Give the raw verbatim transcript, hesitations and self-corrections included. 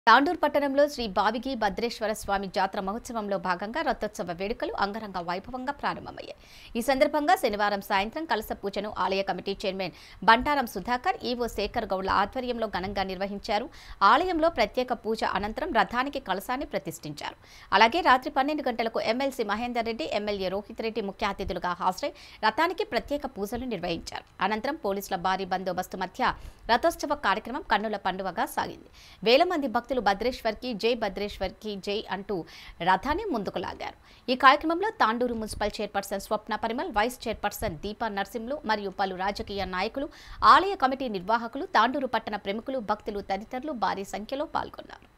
తాండూరు పట్టణంలో శ్రీ బావిగి భద్రేశ్వర స్వామి జాతర మహోత్సవంలో భాగంగా రథోత్సవ వేడుకలు అంగరంగ వైభవంగా ప్రారంభమయ్యాయి. ఈ సందర్భంగా శనివారం సాయంత్రం కలశ పూజను ఆలయ committee chairman Bantaram Sudhakar, EO Sekhar గౌడ్ల ఆధ్వర్యంలో ఘనంగా నిర్వహించారు. ఆలయంలో ప్రత్యేక పూజ అనంతరం రథానికి కలశాన్ని ప్రతిష్ఠించారు. అలాగే రాత్రి పన్నెండు గంటలకు ఎమ్మెల్సీ మహేందర్ రెడ్డి, ఎమ్మెల్యే రోహిత్ రెడ్డి ముఖ్య అతిథులుగా హాజరై రథానికి ప్రత్యేక పూజలు నిర్వహించారు. అనంతరం పోలీసుల భారీ బందోబస్తు మధ్య రథోత్సవ కార్యక్రమం కన్నుల పండువగా సాగింది. వేల మంది భక్తులు భద్రేశ్వర్ కి జై, భద్రేశ్వర్ కి జై అంటూ రథాన్ని ముందుకు లాగారు. ఈ కార్యక్రమంలో Tandur municipal chairperson Swapna Parimal, vice chairperson Deepa Narsimhulu మరియు పలు రాజకీయ నాయకులు, ఆలయ కమిటీ నిర్వాహకులు, తాండూరు పట్టణ ప్రముఖులు, భక్తులు తదితరులు భారీ సంఖ్యలో పాల్గొన్నారు.